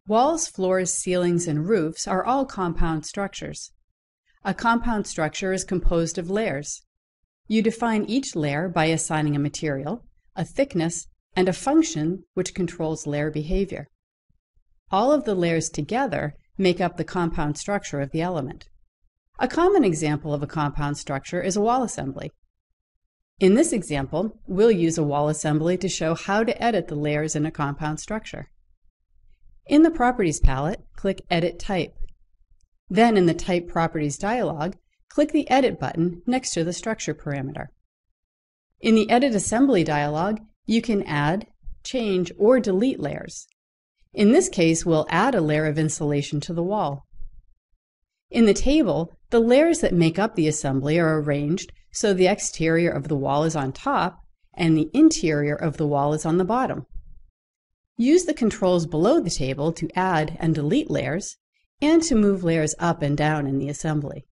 Walls, floors, ceilings, and roofs are all compound structures. A compound structure is composed of layers. You define each layer by assigning a material, a thickness, and a function which controls layer behavior. All of the layers together make up the compound structure of the element. A common example of a compound structure is a wall assembly. In this example, we'll use a wall assembly to show how to edit the layers in a compound structure. In the Properties palette, click Edit Type. Then in the Type Properties dialog, click the Edit button next to the structure parameter. In the Edit Assembly dialog, you can add, change, or delete layers. In this case, we'll add a layer of insulation to the wall. In the table, the layers that make up the assembly are arranged so the exterior of the wall is on top and the interior of the wall is on the bottom. Use the controls below the table to add and delete layers and to move layers up and down in the assembly.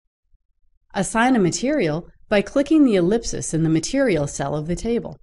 Assign a material by clicking the ellipsis in the Material cell of the table.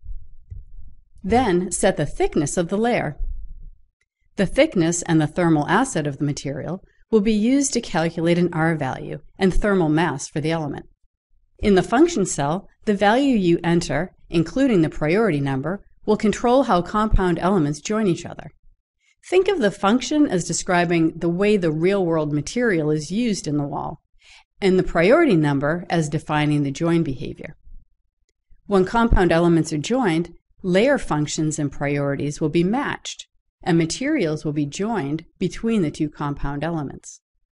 Then set the thickness of the layer. The thickness and the thermal acid of the material will be used to calculate an R value and thermal mass for the element. In the Function cell, the value you enter, including the priority number, will control how compound elements join each other. Think of the function as describing the way the real-world material is used in the wall, and the priority number as defining the join behavior. When compound elements are joined, layer functions and priorities will be matched, and materials will be joined between the two compound elements.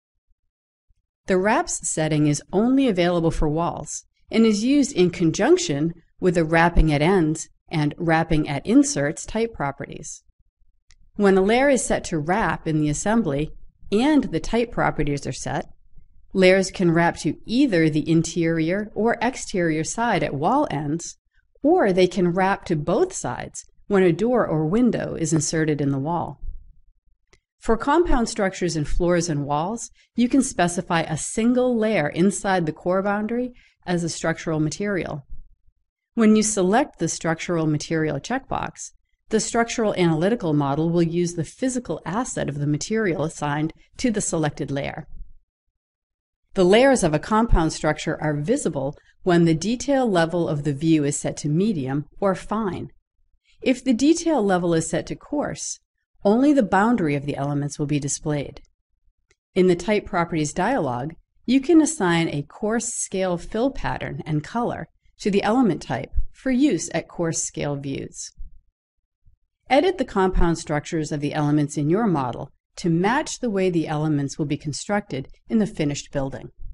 The wraps setting is only available for walls and is used in conjunction with the wrapping at ends and wrapping at inserts type properties. When a layer is set to wrap in the assembly and the type properties are set, layers can wrap to either the interior or exterior side at wall ends, or they can wrap to both sides when a door or window is inserted in the wall. For compound structures in floors and walls, you can specify a single layer inside the core boundary as a structural material. When you select the Structural Material checkbox, the structural analytical model will use the physical asset of the material assigned to the selected layer. The layers of a compound structure are visible when the detail level of the view is set to medium or fine. If the detail level is set to coarse, only the boundary of the elements will be displayed. In the Type Properties dialog, you can assign a coarse scale fill pattern and color to the element type for use at coarse scale views. Edit the compound structures of the elements in your model to match the way the elements will be constructed in the finished building.